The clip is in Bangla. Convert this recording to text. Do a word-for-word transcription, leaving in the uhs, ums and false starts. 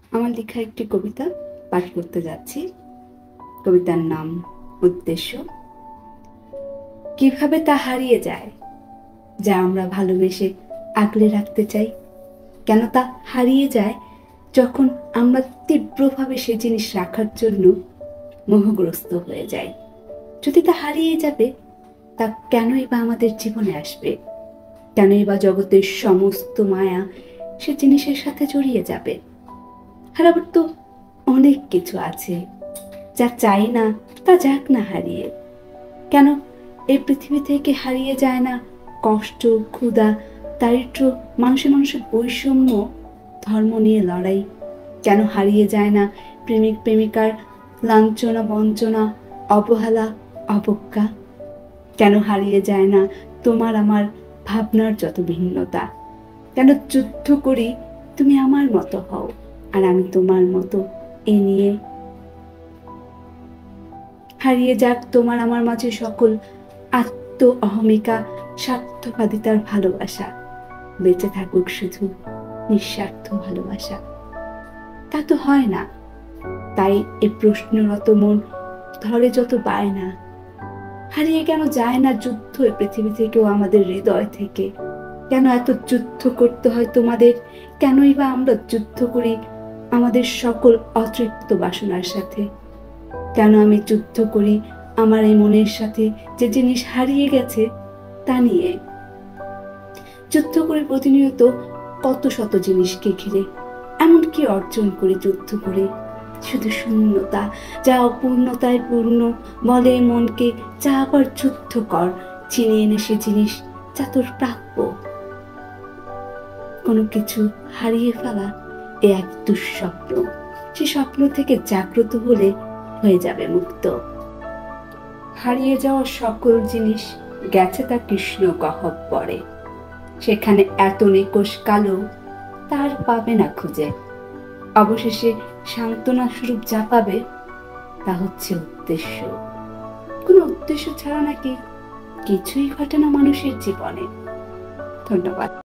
আমার লেখা একটি কবিতা পাঠ করতে যাচ্ছি। কবিতার নাম উদ্দেশ্য। কিভাবে তা হারিয়ে যায় যা আমরা ভালোবেসে আগলে রাখতে চাই? কেন তা হারিয়ে যায় যখন আমরা তীব্রভাবে সে জিনিস রাখার জন্য মোহগ্রস্ত হয়ে যাই? যদি তা হারিয়ে যাবে, তা কেনই বা আমাদের জীবনে আসবে? কেনই বা জগতের সমস্ত মায়া সে জিনিসের সাথে জড়িয়ে যাবে? হারাবার তো অনেক কিছু আছে, যা চাই না তা যাক না হারিয়ে। কেন এই পৃথিবী থেকে হারিয়ে যায় না কষ্ট, ক্ষুধা, দারিদ্র, মানুষে মানুষের বৈষম্য, ধর্ম নিয়ে লড়াই? কেন হারিয়ে যায় না প্রেমিক প্রেমিকার লাঞ্ছনা, বঞ্চনা, অবহেলা, অবজ্ঞা? কেন হারিয়ে যায় না তোমার আমার ভাবনার যত ভিন্নতা? কেন যুদ্ধ করি তুমি আমার মতো হও আর আমি তোমার মতো, এ নিয়ে? হারিয়ে যাক তোমার আমার মাঝে সকল আত্ম অহমিকা, স্বার্থবাদিতার ভালোবাসা। বেঁচে থাকুক শুধু নিঃস্বার্থ ভালোবাসা। তা তো হয় না, তাই এ প্রশ্নরত মন ধরে যত বায়না। হারিয়ে কেন যায় না যুদ্ধ এ পৃথিবী থেকেও আমাদের হৃদয় থেকে? কেন এত যুদ্ধ করতে হয় তোমাদের? কেনই বা আমরা যুদ্ধ করি আমাদের সকল অতৃপ্ত বাসনার সাথে? কেন আমি যুদ্ধ করি আমার এই মনের সাথে যে জিনিস হারিয়ে গেছে তা নিয়ে? যুদ্ধ করে প্রতিনিয়ত কত শত জিনিসকে ঘিরে, এমন কি অর্জন করে যুদ্ধ করে? শুধু শূন্যতা, যা অপূর্ণতায় পূর্ণ, বলে মনকে যা আবার যুদ্ধ কর, চিনে এনে সে জিনিস যা তোর প্রাপ্য। কোনো কিছু হারিয়ে ফেলা এ এক দুঃস্বপ্ন, সে স্বপ্ন থেকে জাগ্রত হলে হয়ে যাবে মুক্ত। হারিয়ে যাওয়া সকল জিনিস গেছে তা কৃষ্ণ গহ্বরে, সেখানে এত নিকষ কালো তার পাবে না খুঁজে। অবশেষে সান্ত্বনা স্বরূপ যা পাবে তা হচ্ছে উদ্দেশ্য। কোনো উদ্দেশ্য ছাড়া নাকি কিছুই ঘটে না মানুষের জীবনে। ধন্যবাদ।